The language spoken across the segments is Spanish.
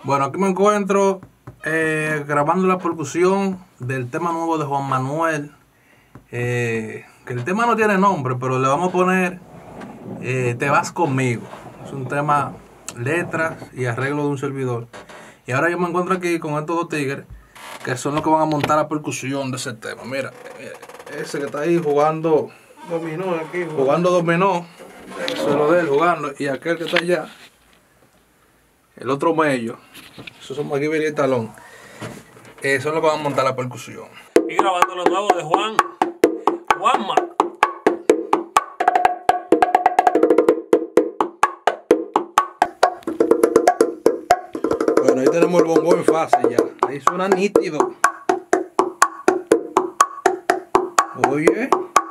Bueno, aquí me encuentro grabando la percusión del tema nuevo de Juan Manuel. Que el tema no tiene nombre, pero le vamos a poner Te vas conmigo. Es un tema, letras y arreglo de un servidor. Y ahora yo me encuentro aquí con estos dos tigres que son los que van a montar la percusión de ese tema. Mira, ese que está ahí jugando dominó aquí, jugando dominó. Eso es lo de él jugando. Y aquel que está allá, el otro mello, esos son Maguibel y el Talón. Son los que van a montar la percusión. Y grabando lo nuevo de Juanma. Bueno, ahí tenemos el bongo en fase ya. Ahí suena nítido. Oye.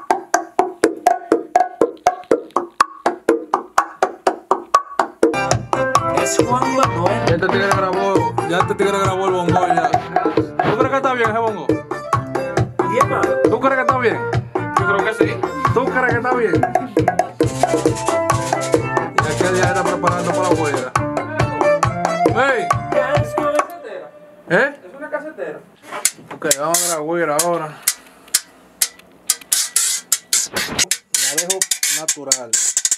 Es Juan Manuel. Ya este tigre grabó el bongo ya. ¿Tú crees que está bien ese bongo? Bien, mano. ¿Tú crees que está bien? Yo creo que sí. ¿Tú crees que está bien? Y aquel ya está preparando para la huelga. ¡Hey! ¿Es una casetera? ¿Eh? ¿Es una casetera? Ok, vamos a grabar ahora. La dejo natural.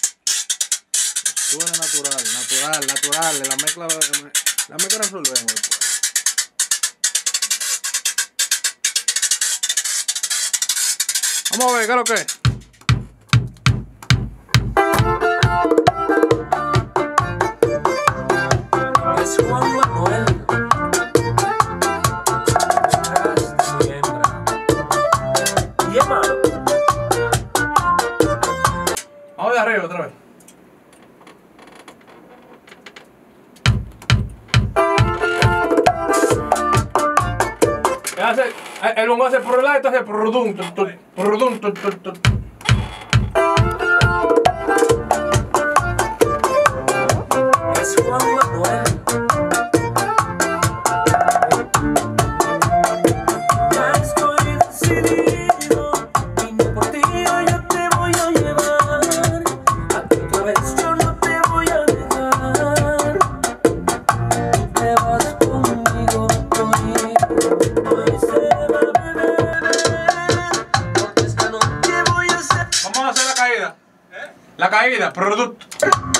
Suena natural. La mezcla resolvemos después. Vamos a ver, ¿qué es lo que es? Es Juan Manuel. Bien, mano. Vamos de arriba otra vez. El bongo hace por el lado, esto hace por Es Juan Manuel. Ya estoy decidido y no por ti yo te voy a llevar. A ti otra vez yo no te voy a dejar. Tú te vas conmigo, hoy se va a beber. Porque esta noche voy a hacer. Vamos a hacer la caída. La caída, producto.